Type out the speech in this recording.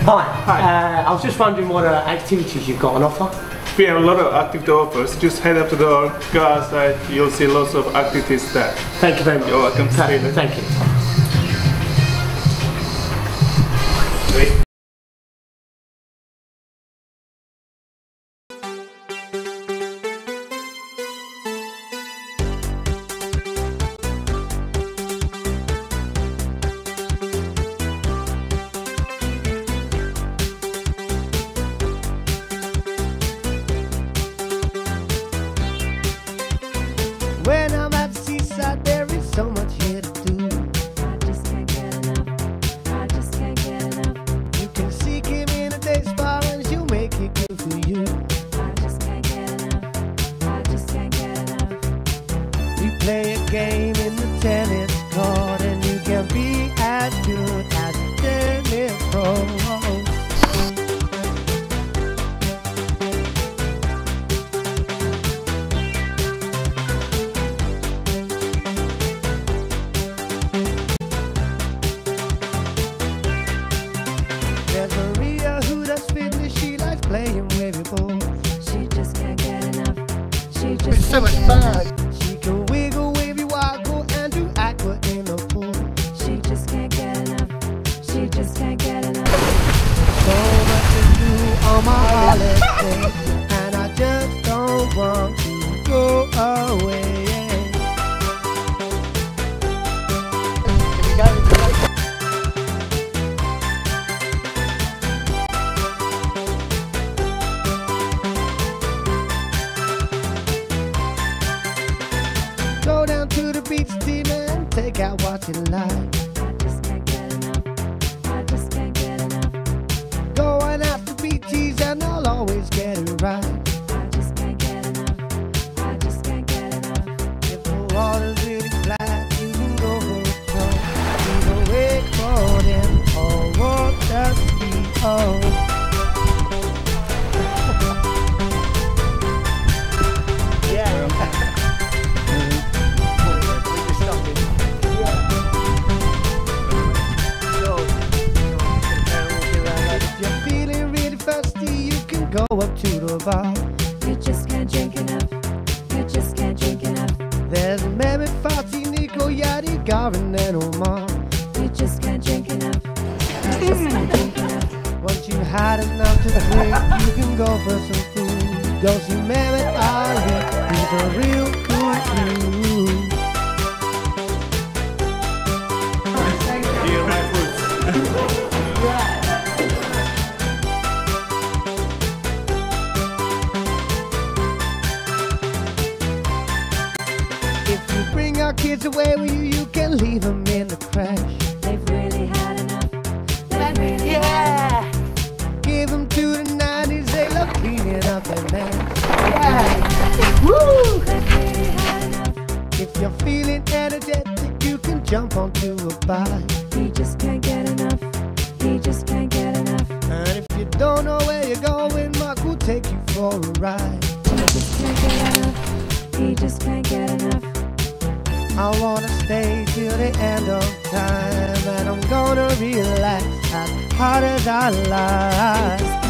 Hi. Hi. I was just wondering what activities you've got on offer. We have a lot of activity offers. Just head up to the go outside. You'll see lots of activities there. Thank you very much. You're welcome. Thank you. Great. When I'm at the seaside, there is so much here to do. I just can't get enough. I just can't get enough. You can seek him in a day's bar and she'll make it good for you. I just can't get enough. I just can't get enough. We play a game in the tennis court and you can be as good as a tennis pro. There's Maria who does fitness, she likes playing with your ball. She just can't get enough. She just It's so can't much get enough. fun. She can wiggle, wavy, waggle, and do aqua in the pool. She just can't get enough. She just can't get enough. So much to do on my holiday, and I just don't want to go away. Go down to the beach, dinner, and take out what you like. I just can't get enough. I just can't get enough. Go and ask the beaches, and I'll always get it right. I just can't get enough. I just can't get enough. If the water's really flat, you can go for a stroll. Either wakeboarding or water ski. Oh. If you're feeling really thirsty, you can go up to the bar. You just can't drink enough. You just can't drink enough. There's Mehmet, Fatih, Nico, Yadi, Garin, and Omar. You just can't drink enough. You just can't drink enough. Once you've had enough to drink, you can go for some food. Go see Mehmet Ali, he's a real cool dude. Here, my fruits. If you bring our kids away with you, you can leave them in the crash. They've really had enough. They've really had enough. Give them to the 90s, they love cleaning up their mess. They've really had enough. If you're feeling energetic, you can jump onto a bike. He just can't get enough. He just can't get enough. And if you don't know where you're going, Mark will take you for a ride. He just can't get enough. He just can't get enough. I wanna stay till the end of time, and I'm gonna relax as hard as I like.